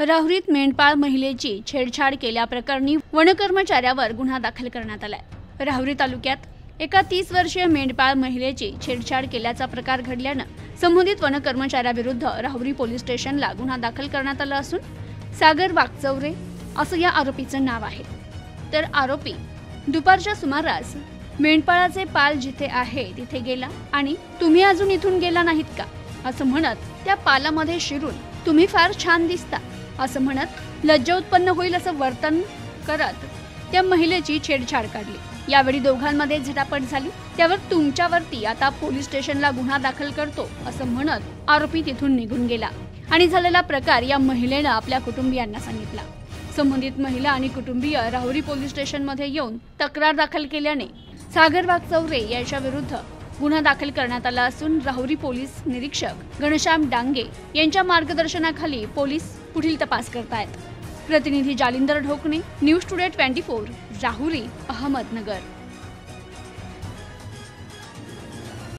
राहुरीत मेंढपाळ महिलेची छेडछाड केल्याप्रकरणी वनकर्मचाऱ्यावर गुन्हा दाखल करण्यात आलाय। राहुरी तालुक्यात एका 30 वर्षीय मेंढपाळ महिलेची छेडछाड केल्याचा प्रकार घडल्यानं संबंधित वनकर्मचाऱ्याविरुद्ध राहुरी पोलीस स्टेशनला गुन्हा दाखल करण्यात आला असून सागर वागचौरे असं या आरोपीचं नाव आहे। तर आरोपी दुपारच्या सुमारास मेंढपाळाचे पाल जिथे आहे तिथे गेला आणि तुम्ही अजून इथून गेला नाहीत का असं म्हणत त्या पालामध्ये शिरून तुम्ही फार छान दिसता असं म्हणत लज्जा उत्पन्न होईल असं वर्तन करत त्या महिलेची छेडछाड काढली। यावेळी दोघांमध्ये झटापट झाली। त्यावर तुमच्यावरती आता पोलीस स्टेशनला गुन्हा दाखल करतो असं म्हणत आरोपी तिथून निघून गेला आणि झालेला प्रकार या महिलेनं आपल्या कुटुंबियांना सांगितला। संबंधित महिला आणि कुटुंबीय राहुरी पोलीस स्टेशनमध्ये येऊन तक्रार दाखल केल्याने सागर वागचौरे यांच्या विरुद्ध गुन्हा दाखल करण्यात आला असून राहुरी पोलीस निरीक्षक घनश्याम डांगे यांच्या मार्गदर्शनाखाली पोलीस पुढील तपास करतायत। प्रतिनिधी जालिंदर ढोकणे, न्यूज टुडे 24, राहुरी, अहमदनगर।